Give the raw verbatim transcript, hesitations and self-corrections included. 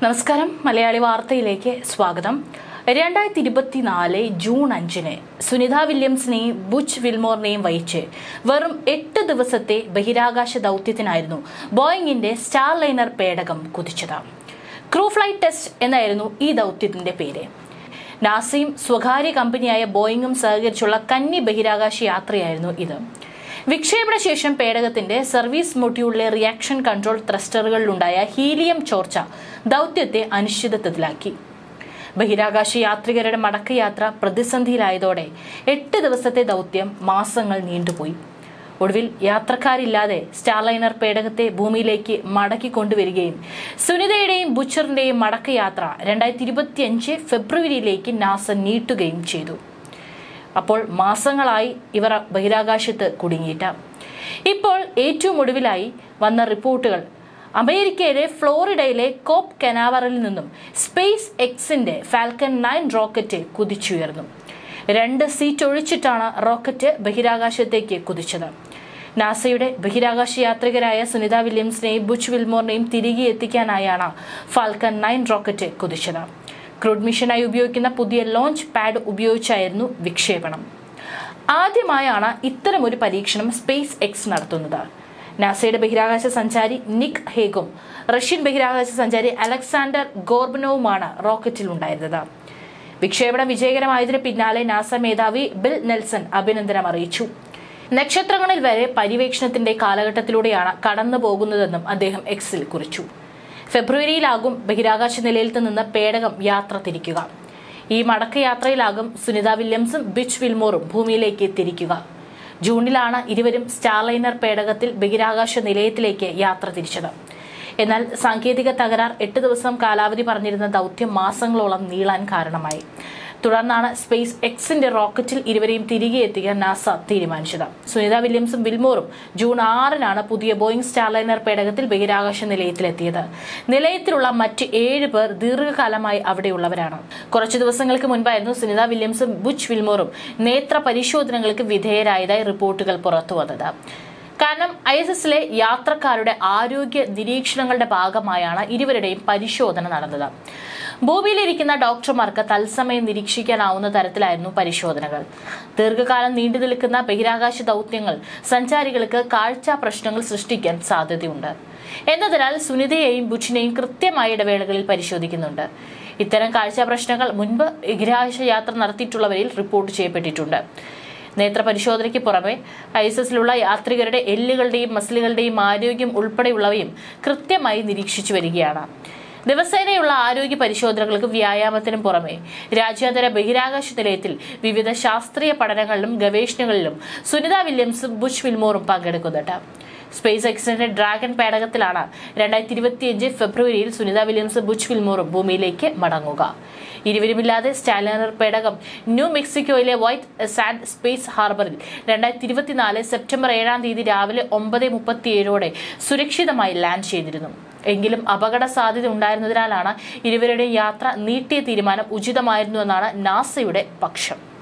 നമസ്കാരം മലയാളി വാർത്തയിലേക്ക് സ്വാഗതം. രണ്ടായിരത്തി ഇരുപത്തിനാല് ജൂൺ അഞ്ചിന് സുനിത വില്യംസിനെയും ബുച്ച് വിൽമോറിനെയും വഹിച്ച് വെറും എട്ട് ദിവസത്തെ ബഹിരാകാശ ദൗത്യത്തിനായിരുന്നു ബോയിങ്ങിന്റെ സ്റ്റാർലൈനർ പേടകം കുതിച്ചത്. ക്രൂ ഫ്ലൈറ്റ് ടെസ്റ്റ് എന്നായിരുന്നു ഈ ദൗത്യത്തിന്റെ പേര്. നാസയും സ്വകാര്യ കമ്പനിയായ ബോയിങ്ങും സഹകരിച്ചുള്ള കന്നി ബഹിരാകാശ യാത്രയായിരുന്നു ഇത്. വിക്ഷേപണ ശേഷം പേടകത്തിന്റെ സർവീസ് മൊഡ്യൂളിലെ റിയാക്ഷൻ കൺട്രോൾ ത്രസ്റ്ററുകളിലുണ്ടായ ഹീലിയം ചോർച്ച ദൗത്യത്തെ അനിശ്ചിതത്വത്തിലാക്കി. ബഹിരാകാശ യാത്രികരുടെ മടക്കയാത്ര പ്രതിസന്ധിയിലായതോടെ എട്ട് ദിവസത്തെ ദൗത്യം മാസങ്ങൾ നീണ്ടുപോയി. ഒടുവിൽ യാത്രക്കാരില്ലാതെ സ്റ്റാർലൈനർ പേടകത്തെ ഭൂമിയിലേക്ക് മടക്കി കൊണ്ടുവരികയും സുനിതയുടെയും ബുച്ചറിന്റെയും മടക്കയാത്ര രണ്ടായിരത്തി ഇരുപത്തിയഞ്ച് ഫെബ്രുവരിയിലേക്ക് നാസ നീട്ടുകയും ചെയ്തു. അപ്പോൾ മാസങ്ങളായി ഇവർ ബഹിരാകാശത്ത് കുടുങ്ങിയിട്ട്. ഇപ്പോൾ ഏറ്റവും ഒടുവിലായി വന്ന റിപ്പോർട്ടുകൾ അമേരിക്കയിലെ ഫ്ലോറിഡയിലെ കോപ്പ് കനാവറിൽ നിന്നും സ്പേസ് എക്സിന്റെ ഫാൽക്കൺ നയൻ റോക്കറ്റ് കുതിച്ചുയർന്നു. രണ്ട് സീറ്റ് ഒഴിച്ചിട്ടാണ് റോക്കറ്റ് ബഹിരാകാശത്തേക്ക് കുതിച്ചത്. നാസയുടെ ബഹിരാകാശ യാത്രികരായ സുനിത വില്യംസിനെയും ബുച്ച് വിൽമോറിനെയും തിരികെ എത്തിക്കാനായാണ് ഫാൽക്കൺ നയൻ റോക്കറ്റ് കുതിച്ചത്. ക്രൂഡ് മിഷനായി ഉപയോഗിക്കുന്ന പുതിയ ലോഞ്ച് പാഡ് ഉപയോഗിച്ചായിരുന്നു വിക്ഷേപണം. ആദ്യമായാണ് ഇത്തരമൊരു പരീക്ഷണം സ്പേസ് എക്സ് നടത്തുന്നത്. നാസയുടെ ബഹിരാകാശ സഞ്ചാരി നിക് ഹേഗും റഷ്യൻ ബഹിരാകാശ സഞ്ചാരി അലക്സാണ്ടർ ഗോർബനോവുമാണ് റോക്കറ്റിൽ ഉണ്ടായിരുന്നത്. വിക്ഷേപണം വിജയകരമായതിന് പിന്നാലെ നാസ മേധാവി ബിൽ നെൽസൺ അഭിനന്ദനം അറിയിച്ചു. നക്ഷത്രങ്ങളിൽ വരെ പര്യവേക്ഷണത്തിന്റെ കാലഘട്ടത്തിലൂടെയാണ് കടന്നു പോകുന്നതെന്നും അദ്ദേഹം എക്സിൽ കുറിച്ചു. ഫെബ്രുവരിയിലാകും ബഹിരാകാശ നിലയത്തിൽ നിന്ന് പേടകം യാത്ര തിരിക്കുക. ഈ മടക്കയാത്രയിലാകും സുനിത വില്യംസും ബുച്ച് വിൽമോറും ഭൂമിയിലേക്ക് തിരിക്കുക. ജൂണിലാണ് ഇരുവരും സ്റ്റാർലൈനർ പേടകത്തിൽ ബഹിരാകാശ നിലയത്തിലേക്ക് യാത്ര തിരിച്ചത്. എന്നാൽ സാങ്കേതിക തകരാർ എട്ട് ദിവസം കാലാവധി പറഞ്ഞിരുന്ന ദൗത്യം മാസങ്ങളോളം നീളാൻ കാരണമായി. തുടർന്നാണ് സ്പേസ് എക്സിന്റെ റോക്കറ്റിൽ ഇരുവരെയും തിരികെ എത്തിക്കാൻ നാസ തീരുമാനിച്ചത്. സുനിത വില്യംസും വിൽമോറും ജൂൺ ആറിനാണ് പുതിയ ബോയിങ് സ്റ്റാർലൈനർ പേടകത്തിൽ ബഹിരാകാശ നിലയത്തിലെത്തിയത്. നിലയത്തിലുള്ള മറ്റ് ഏഴ് പേർ ദീർഘകാലമായി അവിടെയുള്ളവരാണ്. കുറച്ചു ദിവസങ്ങൾക്ക് മുൻപായിരുന്നു സുനിത വില്യംസും ബുച്ച് വിൽമോറും നേത്ര പരിശോധനകൾക്ക് വിധേയരായതായി റിപ്പോർട്ടുകൾ പുറത്തുവന്നത്. കാരണം ഐ എസ് എസിലെ യാത്രക്കാരുടെ ആരോഗ്യ നിരീക്ഷണങ്ങളുടെ ഭാഗമായാണ് ഇരുവരുടെയും പരിശോധന നടന്നത്. ഭൂമിയിലിരിക്കുന്ന ഡോക്ടർമാർക്ക് തത്സമയം നിരീക്ഷിക്കാനാവുന്ന തരത്തിലായിരുന്നു പരിശോധനകൾ. ദീർഘകാലം നീണ്ടു നിൽക്കുന്ന ബഹിരാകാശ ദൗത്യങ്ങൾ സഞ്ചാരികൾക്ക് കാഴ്ച പ്രശ്നങ്ങൾ സൃഷ്ടിക്കാൻ സാധ്യതയുണ്ട് എന്നതിനാൽ സുനിതയെയും ബുച്ചിനെയും കൃത്യമായ ഇടവേളകളിൽ പരിശോധിക്കുന്നുണ്ട്. ഇത്തരം കാഴ്ച പ്രശ്നങ്ങൾ മുൻപ് ബഹിരാകാശ യാത്ര നടത്തിയിട്ടുള്ളവരിൽ റിപ്പോർട്ട് ചെയ്യപ്പെട്ടിട്ടുണ്ട്. നേത്ര പരിശോധനയ്ക്ക് പുറമെ ഐ എസ് എസിലുള്ള യാത്രികരുടെ എല്ലുകളുടെയും മസിലുകളുടെയും ആരോഗ്യം ഉൾപ്പെടെയുള്ളവയും കൃത്യമായി നിരീക്ഷിച്ചു വരികയാണ്. ദിവസേനയുള്ള ആരോഗ്യ പരിശോധനകൾക്കും വ്യായാമത്തിനും പുറമെ രാജ്യാന്തര ബഹിരാകാശ നിലയത്തിൽ വിവിധ ശാസ്ത്രീയ പഠനങ്ങളിലും ഗവേഷണങ്ങളിലും സുനിത വില്യംസും ബുച്ച് വിൽമോറും പങ്കെടുക്കുന്നുണ്ട്. സ്പേസ് എക്സിന്റെ ഡ്രാഗൺ പേടകത്തിലാണ് രണ്ടായിരത്തി ഇരുപത്തിയഞ്ച് ഫെബ്രുവരിയിൽ സുനിത വില്യംസും ബുച്ച് വിൽമോറും ഭൂമിയിലേക്ക് മടങ്ങുക. ഇരുവരുമില്ലാതെ സ്റ്റാർലൈനർ പേടകം ന്യൂ മെക്സിക്കോയിലെ വൈറ്റ് സാൻഡ് സ്പേസ് ഹാർബറിൽ രണ്ടായിരത്തി ഇരുപത്തിനാല് സെപ്റ്റംബർ ഏഴാം തീയതി രാവിലെ ഒമ്പത് മുപ്പത്തിയേഴോടെ സുരക്ഷിതമായി ലാൻഡ് ചെയ്തിരുന്നു. എങ്കിലും അപകട സാധ്യത ഉണ്ടായിരുന്നതിനാലാണ് ഇരുവരുടെ യാത്ര നീട്ടിയ തീരുമാനം ഉചിതമായിരുന്നുവെന്നാണ് നാസയുടെ പക്ഷം.